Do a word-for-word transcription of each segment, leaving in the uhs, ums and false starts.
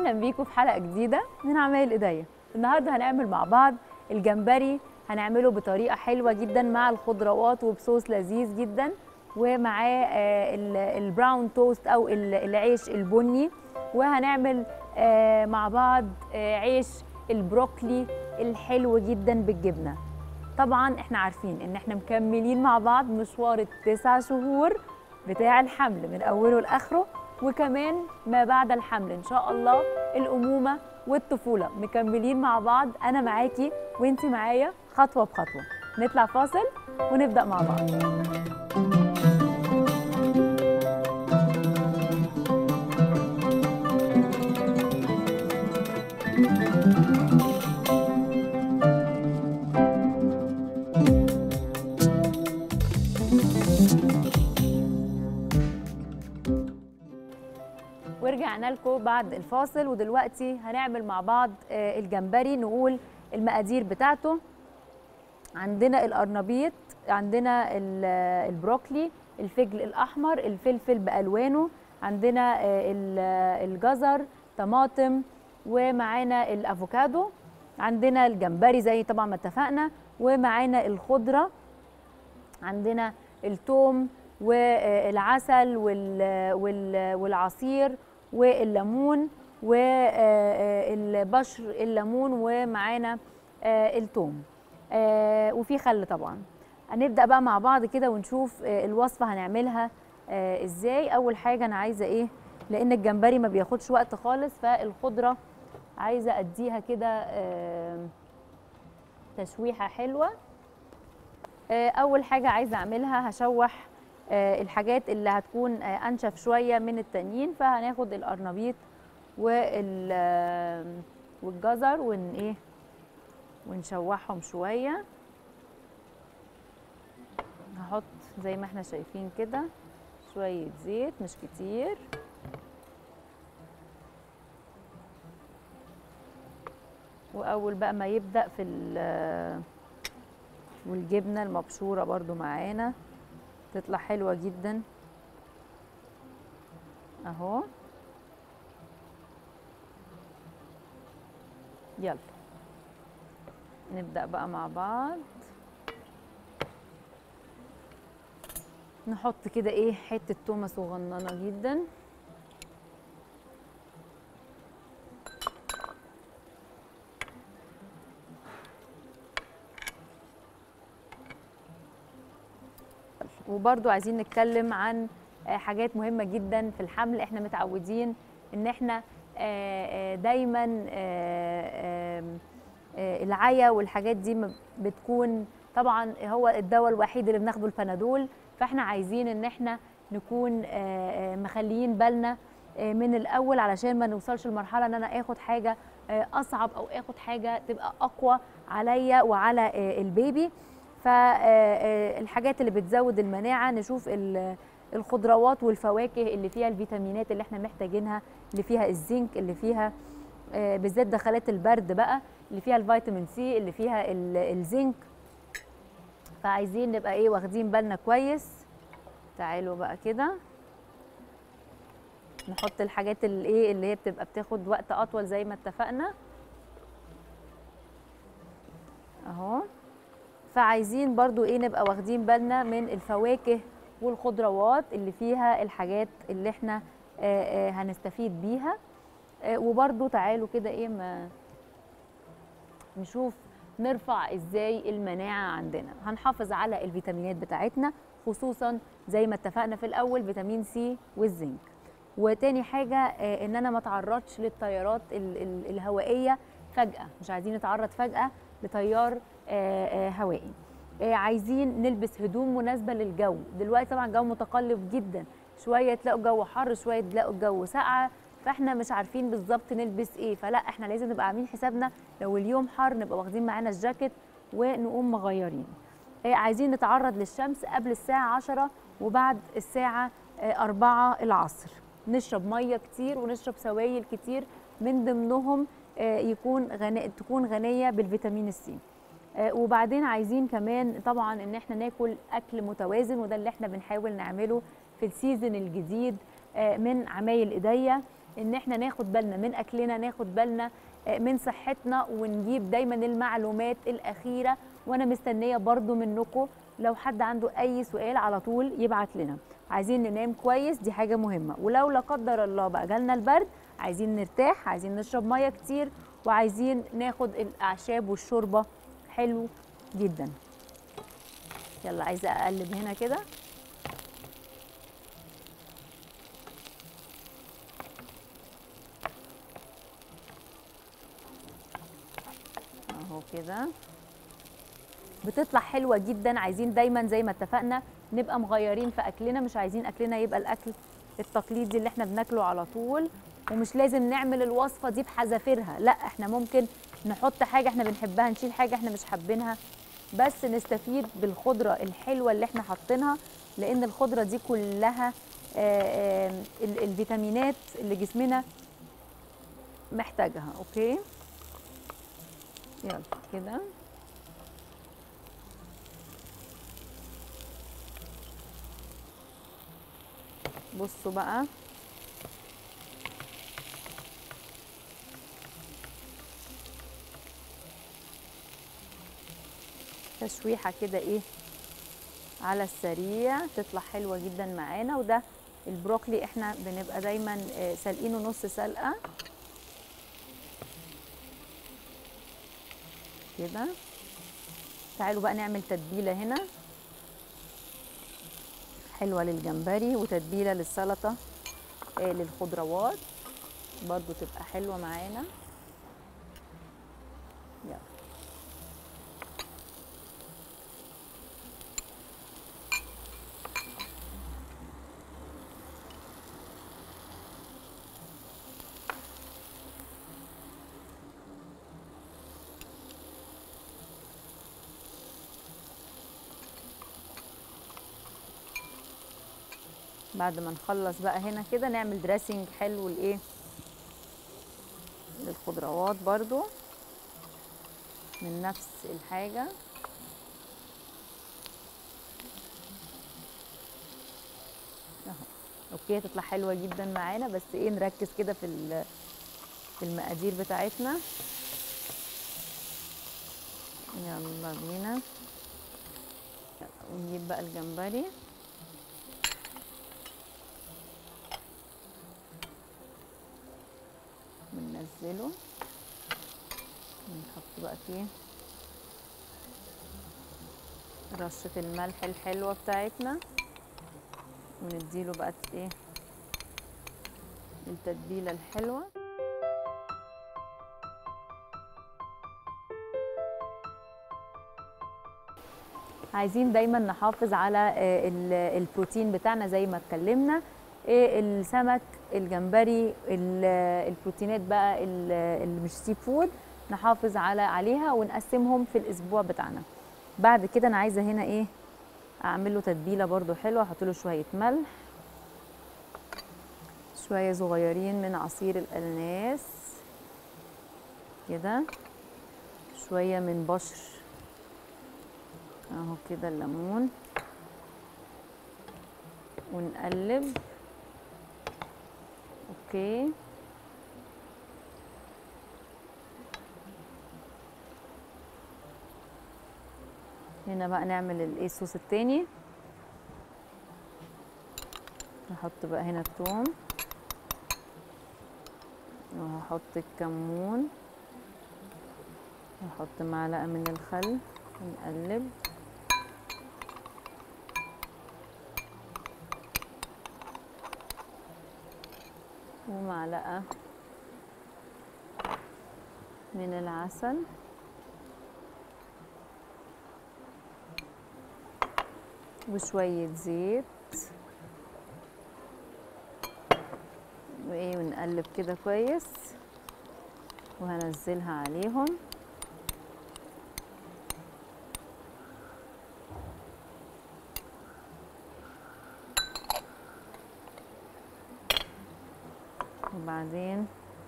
اهلا بيكم في حلقه جديده من عمايل ايديا. النهارده هنعمل مع بعض الجمبري، هنعمله بطريقه حلوه جدا مع الخضروات وبصوص لذيذ جدا، ومعاه البراون توست او العيش البني، وهنعمل مع بعض عيش البروكلي الحلو جدا بالجبنه. طبعا احنا عارفين ان احنا مكملين مع بعض مشوار التسع شهور بتاع الحمل من اوله لاخره، وكمان ما بعد الحمل ان شاء الله الامومه والطفوله مكملين مع بعض. انا معاكي وانتي معايا خطوه بخطوه. نطلع فاصل ونبدا مع بعض. ورجعنا لكم بعد الفاصل، ودلوقتي هنعمل مع بعض الجمبري. نقول المقادير بتاعته: عندنا القرنبيط، عندنا البروكلي، الفجل الاحمر، الفلفل بالوانه، عندنا الجزر، طماطم، ومعانا الافوكادو، عندنا الجمبري زي طبعا ما اتفقنا، ومعانا الخضره، عندنا الثوم والعسل والعصير والليمون والبشر الليمون، ومعانا الثوم وفي خل طبعا. هنبدأ بقى مع بعض كده ونشوف الوصفة هنعملها ازاي. اول حاجة انا عايزة ايه، لان الجمبري ما بياخدش وقت خالص، فالخضرة عايزة اديها كده تشويحة حلوة. اول حاجة عايزة اعملها هشوح الحاجات اللي هتكون انشف شويه من التانيين، فهناخد القرنبيط والجزر ون ايه ونشوحهم شويه. هحط زي ما احنا شايفين كده شويه زيت مش كتير، واول بقى ما يبدا في والجبنه المبشوره برضو معانا تطلع حلوة جدا اهو. يلا نبدأ بقى مع بعض. نحط كده ايه حتة تومة صغننة جدا، وبرضو عايزين نتكلم عن حاجات مهمة جدا في الحمل. احنا متعودين ان احنا دايما العيا والحاجات دي بتكون طبعا هو الدواء الوحيد اللي بناخده البنادول، فاحنا عايزين ان احنا نكون مخليين بالنا من الاول علشان ما نوصلش لمرحلة ان انا اخد حاجة اصعب او اخد حاجة تبقى اقوى عليا وعلى البيبي. فالحاجات اللي بتزود المناعة نشوف الخضروات والفواكه اللي فيها الفيتامينات اللي احنا محتاجينها، اللي فيها الزنك، اللي فيها بالذات دخلات البرد بقى، اللي فيها الفيتامين سي، اللي فيها الزنك. فعايزين نبقى ايه واخدين بالنا كويس. تعالوا بقى كده نحط الحاجات اللي ايه اللي هي بتبقى بتاخد وقت اطول زي ما اتفقنا اهو. فعايزين برضو ايه نبقى واخدين بالنا من الفواكه والخضروات اللي فيها الحاجات اللي احنا آآ آآ هنستفيد بيها. وبرضو تعالوا كده ايه ما نشوف نرفع ازاي المناعة عندنا. هنحافظ على الفيتامينات بتاعتنا، خصوصا زي ما اتفقنا في الاول فيتامين سي والزنك. وتاني حاجة ان انا ما اتعرضش للتيارات الهوائية فجأة، مش عايزين نتعرض فجأة لتيار هوائي. عايزين نلبس هدوم مناسبة للجو. دلوقتي طبعا الجو متقلب جدا، شوية تلاقوا الجو حر، شوية تلاقوا الجو ساقعة، فاحنا مش عارفين بالظبط نلبس ايه. فلا احنا لازم نبقى عاملين حسابنا لو اليوم حر نبقى واخدين معانا الجاكيت ونقوم مغيرين. عايزين نتعرض للشمس قبل الساعة عشرة وبعد الساعة أربعة العصر. نشرب مية كتير ونشرب سوائل كتير، من ضمنهم يكون غني تكون غنية بالفيتامين السي. وبعدين عايزين كمان طبعا ان احنا ناكل اكل متوازن، وده اللي احنا بنحاول نعمله في السيزون الجديد من عمايل ايديا. ان احنا ناخد بالنا من اكلنا، ناخد بالنا من صحتنا، ونجيب دايما المعلومات الاخيره. وانا مستنيه برضو منكم لو حد عنده اي سؤال على طول يبعت لنا. عايزين ننام كويس، دي حاجه مهمه. ولو لا قدر الله بقى جالنا البرد، عايزين نرتاح، عايزين نشرب ميه كتير، وعايزين ناخد الاعشاب والشوربه حلو جدا. يلا عايزه اقلب هنا كده. اهو كده بتطلع حلوه جدا. عايزين دايما زي ما اتفقنا نبقى مغيرين في اكلنا، مش عايزين اكلنا يبقى الاكل التقليدي اللي احنا بناكله على طول. ومش لازم نعمل الوصفه دي بحذافيرها، لا احنا ممكن نحط حاجه احنا بنحبها، نشيل حاجه احنا مش حابينها، بس نستفيد بالخضره الحلوه اللي احنا حاطينها، لان الخضره دي كلها آه، آه، الفيتامينات اللي جسمنا محتاجها. اوكي يلا كده. بصوا بقى تشويحه كده ايه على السريع، تطلع حلوه جدا معانا. وده البروكلي احنا بنبقى دايما سالقينه نص سلقه كده. تعالوا بقى نعمل تتبيله هنا حلوه للجمبري، وتتبيله للسلطه آه للخضروات برضو تبقى حلوه معانا. يلا بعد ما نخلص بقى هنا كده نعمل دريسنج حلو لايه للخضروات برضو من نفس الحاجه. اهو اوكي تطلع حلوه جدا معانا، بس ايه نركز كده في في المقادير بتاعتنا. يلا بينا ونجيب بقى الجمبري وننزله ونحط بقى فيه رشة الملح الحلوة بتاعتنا، ونديله بقى ايه التتبيلة الحلوة. عايزين دايما نحافظ على البروتين بتاعنا زي ما اتكلمنا، السمك، الجمبري، البروتينات بقى اللي مش سي فود نحافظ على عليها ونقسمهم في الاسبوع بتاعنا. بعد كده انا عايزه هنا ايه اعمل له تتبيله برده حلوه. احط له شويه ملح، شويه صغيرين من عصير الاناناس كده، شويه من بشر اهو كده الليمون، ونقلب. اوكي هنا بقى نعمل الايه الصوص التاني. نحط بقى هنا الثوم، وهحط الكمون، وهحط معلقه من الخل، ونقلب. ومعلقه من العسل، وشويه زيت، وايه ونقلب كده كويس، وهنزلها عليهم. وبعدين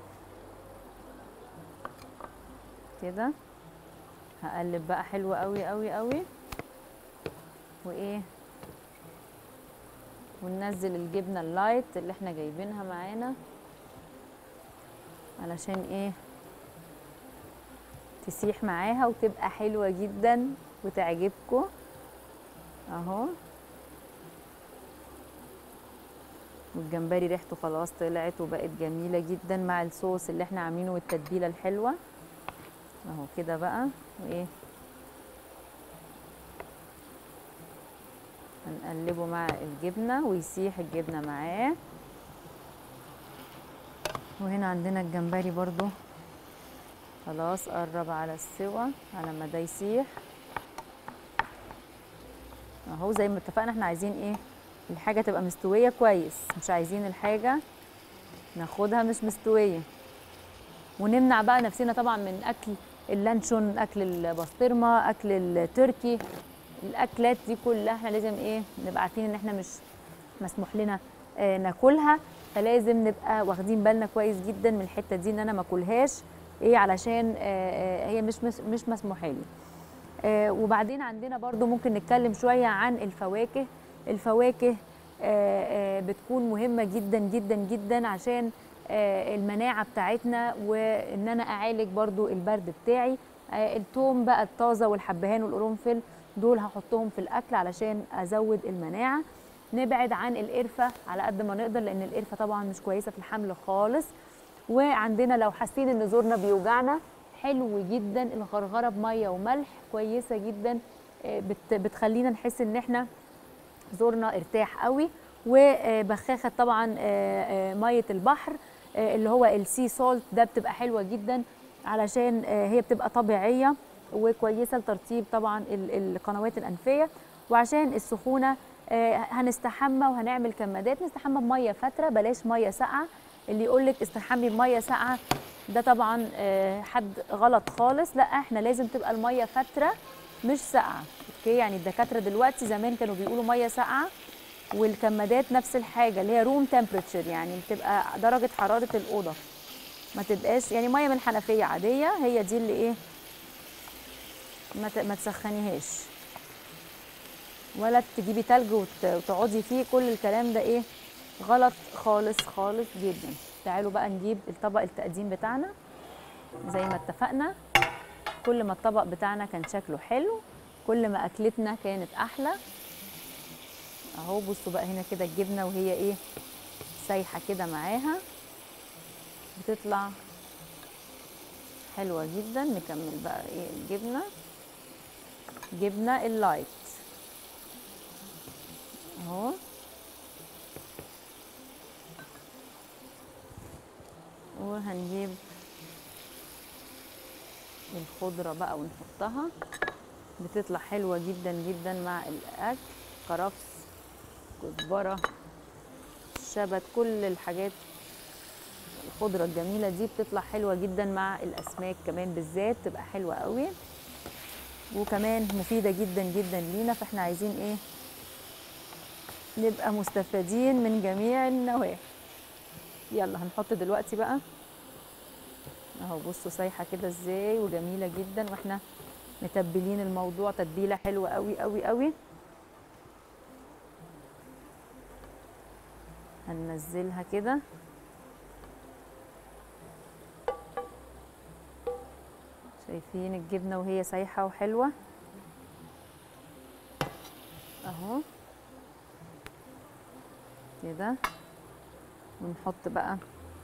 كده هقلب بقى حلو قوي قوي قوي، وايه وننزل الجبنه اللايت اللي احنا جايبينها معانا علشان ايه تسيح معاها وتبقى حلوة جدا وتعجبكم اهو. والجمبري ريحته خلاص طلعت وبقت جميلة جدا مع الصوص اللي احنا عاملينه والتتبيلة الحلوة اهو كده بقى. وايه هنقلبه مع الجبنة ويسيح الجبنة معاه. وهنا عندنا الجمبري برضو خلاص قرب على السوا على ما ده يسيح اهو. زي ما اتفقنا احنا عايزين ايه الحاجة تبقى مستوية كويس، مش عايزين الحاجة ناخدها مش مستوية. ونمنع بقى نفسنا طبعا من اكل اللانشون، اكل البسطرمة، اكل التركي، الاكلات دي كلها احنا لازم ايه نبقى عارفين ان احنا مش مسموح لنا آه ناكلها، فلازم نبقى واخدين بالنا كويس جدا من الحته دي ان انا ما اكلهاش ايه علشان آه هي مش مش, مش مسموحه لي. آه وبعدين عندنا برضو ممكن نتكلم شويه عن الفواكه. الفواكه آه آه بتكون مهمه جدا جدا جدا عشان آه المناعه بتاعتنا، وان انا اعالج برضو البرد بتاعي. آه الثوم بقى الطازه والحبهان والقرنفل دول هحطهم في الاكل علشان ازود المناعه. نبعد عن القرفه على قد ما نقدر لان القرفه طبعا مش كويسه في الحمل خالص. وعندنا لو حاسين ان زورنا بيوجعنا حلو جدا الغرغره بميه وملح كويسه جدا بت بتخلينا نحس ان احنا زورنا ارتاح قوي. وبخاخه طبعا ميه البحر اللي هو السي سولت ده بتبقى حلوه جدا علشان هي بتبقى طبيعيه وكويسه لترطيب طبعا القنوات الانفيه. وعشان السخونه هنستحمى وهنعمل كمادات، نستحمى بميه فتره بلاش ميه ساقعه. اللي يقول لك استحمي بميه ساقعه ده طبعا حد غلط خالص، لا احنا لازم تبقى الميه فتره مش ساقعه. اوكي يعني الدكاتره دلوقتي زمان كانوا بيقولوا ميه ساقعه، والكمادات نفس الحاجه اللي هي روم تمبريتشر يعني بتبقى درجه حراره الاوضه، ما تبقاش يعني ميه من الحنفيه عاديه هي دي اللي ايه ما ما تسخنيهاش ولا تجيبي تلج وتقعدي فيه. كل الكلام ده ايه غلط خالص خالص جدا. تعالوا بقى نجيب الطبق التقديم بتاعنا. زي ما اتفقنا كل ما الطبق بتاعنا كان شكله حلو كل ما اكلتنا كانت احلى اهو. بصوا بقى هنا كده الجبنه وهي ايه سايحه كده معاها بتطلع حلوه جدا. نكمل بقى ايه الجبنه، جبنه اللايت اهو. وهنجيب الخضره بقى ونحطها بتطلع حلوه جدا جدا مع الاكل. كرفس، كزبره، شبت، كل الحاجات الخضره الجميله دي بتطلع حلوه جدا مع الاسماك كمان بالذات تبقى حلوه قوي وكمان مفيده جدا جدا لينا. فاحنا عايزين ايه نبقى مستفيدين من جميع النواحي. يلا هنحط دلوقتي بقى اهو. بصوا سايحه كده ازاي وجميله جدا واحنا متبلين الموضوع تتبيله حلوه قوي قوي قوي. هننزلها كده شايفين الجبنه وهي سايحه وحلوه اهو كده. ونحط بقى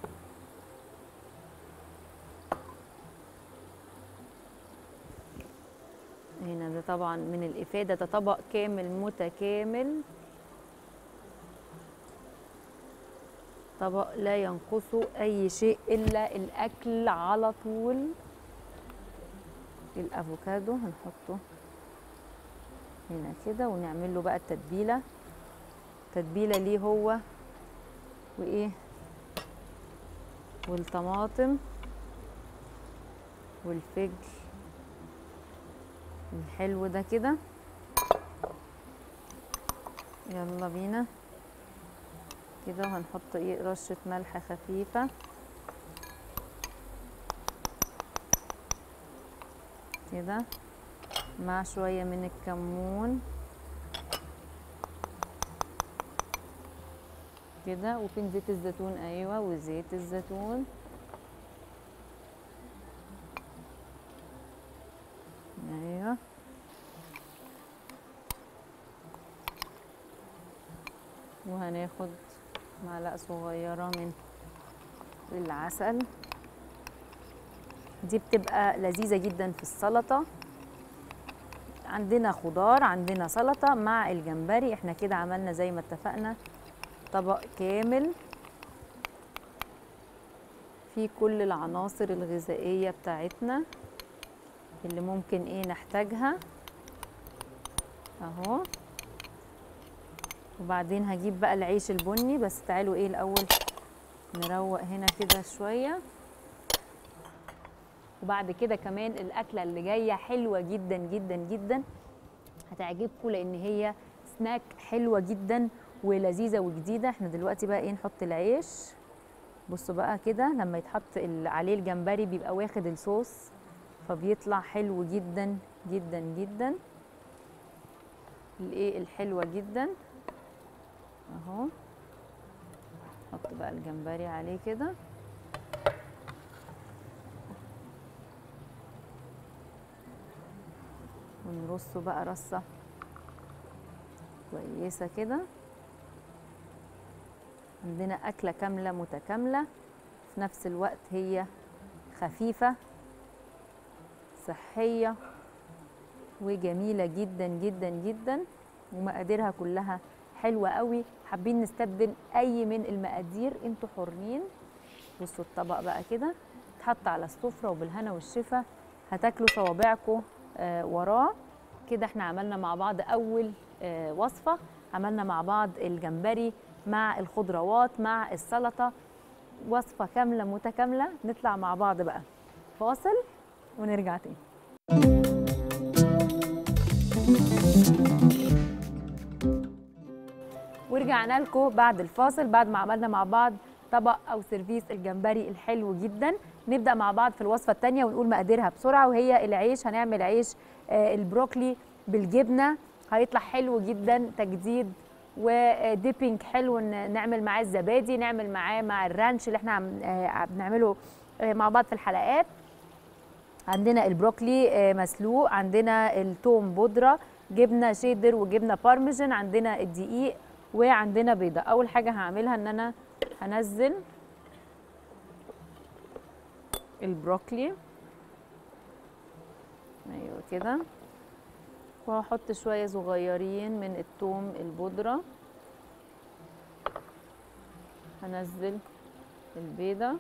هنا ده طبعا من الافاده ده طبق كامل متكامل، طبق لا ينقصه اي شيء الا الاكل على طول. الافوكادو هنحطه هنا كده ونعمل له بقى التتبيله. تتبيله ليه هو وايه والطماطم والفجل الحلو ده كده. يلا بينا كده. وهنحط ايه رشه ملح خفيفه كده مع شويه من الكمون كده. وفين زيت الزيتون؟ ايوه وزيت الزيتون ايوه وهناخد معلقه صغيره من العسل. دي بتبقى لذيذه جدا في السلطه. عندنا خضار، عندنا سلطه مع الجمبري. احنا كده عملنا زي ما اتفقنا طبق كامل فيه كل العناصر الغذائيه بتاعتنا اللي ممكن ايه نحتاجها اهو. وبعدين هجيب بقى العيش البني، بس تعالوا ايه الاول نروق هنا كده شويه. وبعد كده كمان الاكله اللي جايه حلوه جدا جدا جدا هتعجبكم، لان هي سناك حلوه جدا ولذيذه وجديده. احنا دلوقتي بقى ايه نحط العيش. بصوا بقى كده لما يتحط عليه الجمبري بيبقى واخد الصوص، فبيطلع حلو جدا جدا جدا. الايه الحلوه جدا اهو. نحط بقى الجمبري عليه كده ونرصه بقى رصه كويسه كده. عندنا اكله كامله متكامله في نفس الوقت، هي خفيفه صحيه وجميله جدا جدا جدا، ومقاديرها كلها حلوه قوي. حابين نستبدل اي من المقادير انتوا حرين. بصوا الطبق بقى كده اتحط على السفره وبالهنا والشفا، هتاكلوا صوابعكم آه وراه كده. احنا عملنا مع بعض اول آه وصفه، عملنا مع بعض الجمبري مع الخضروات مع السلطه، وصفه كامله متكامله. نطلع مع بعض بقى فاصل ونرجع تاني. ورجعنا لكم بعد الفاصل بعد ما عملنا مع بعض طبق او سيرفيس الجمبري الحلو جدا. نبدا مع بعض في الوصفه الثانيه ونقول مقاديرها بسرعه، وهي العيش. هنعمل عيش آه البروكلي بالجبنه، هيطلع حلو جدا تجديد وديبينج حلو. نعمل معاه الزبادي، نعمل معاه مع الرانش اللي احنا آه بنعمله آه مع بعض في الحلقات. عندنا البروكلي مسلوق، عندنا التوم بودره، جبنه شيدر وجبنه بارميجان، عندنا الدقيق وعندنا بيضه. اول حاجه هعملها ان انا هنزل البروكلي ايوه كده، وهحط شويه صغيرين من التوم البودره. هنزل البيضه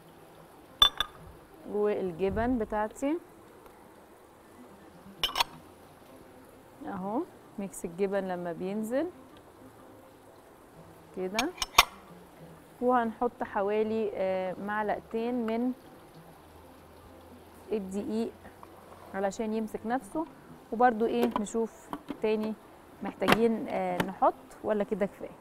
والجبن بتاعتي اهو. ميكس الجبن لما بينزل كده، وهنحط حوالي معلقتين من الدقيق علشان يمسك نفسه. وبرده ايه نشوف تاني محتاجين نحط ولا كده كفايه.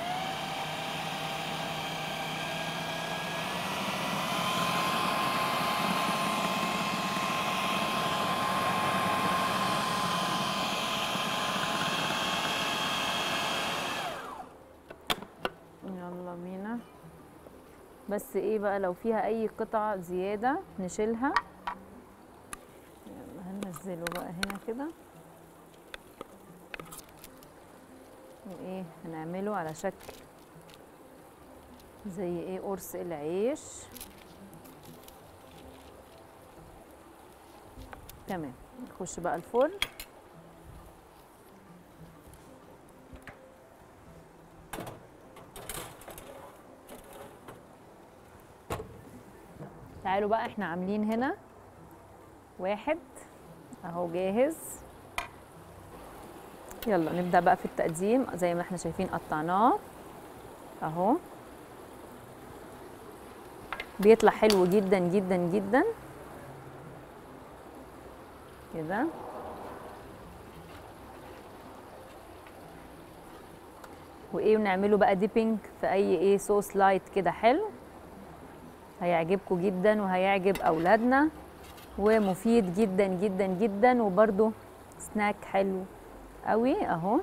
يلا بينا. بس ايه بقى لو فيها اي قطع زياده نشيلها. يلا هننزله بقى هنا كده، وايه هنعمله على شكل زي ايه قرص العيش. تمام. نخش بقى الفرن. تعالوا بقى احنا عاملين هنا واحد اهو جاهز. يلا نبدأ بقى في التقديم. زي ما احنا شايفين قطعناه اهو، بيطلع حلو جدا جدا جدا كده. وايه ونعمله بقى ديبينج في اي ايه صوص لايت كده حلو، هيعجبكم جدا وهيعجب اولادنا، ومفيد جدا جدا جدا، وبرده سناك حلو قوي اهو.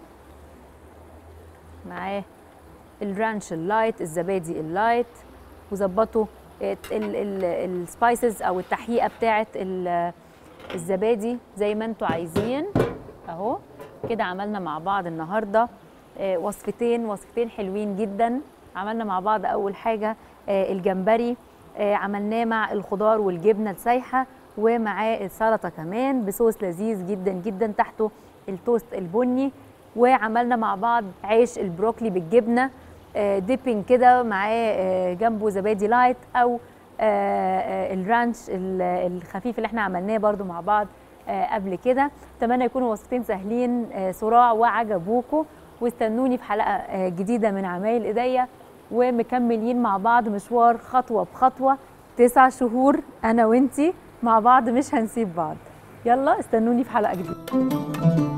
معاه الرانش اللايت، الزبادي اللايت، وظبطوا السبايسز او التحقيقه بتاعه الزبادي زي ما انتوا عايزين اهو. كده عملنا مع بعض النهارده آه وصفتين وصفتين حلوين جدا. عملنا مع بعض اول حاجه آه الجمبري، آه عملناه مع الخضار والجبنه السايحه ومعاه السلطه كمان بصوص لذيذ جدا جدا تحته التوست البني. وعملنا مع بعض عيش البروكلي بالجبنه آه ديبنج كده، معاه آه جنبه زبادي لايت او آه الرانش الخفيف اللي احنا عملناه برضو مع بعض آه قبل كده. اتمنى يكونوا وصفتين سهلين آه صراع وعجبوكم، واستنوني في حلقه آه جديده من عمايل ايديا، ومكملين مع بعض مشوار خطوه بخطوه. تسع شهور انا وانتي مع بعض، مش هنسيب بعض. يلا استنوني في حلقه جديده.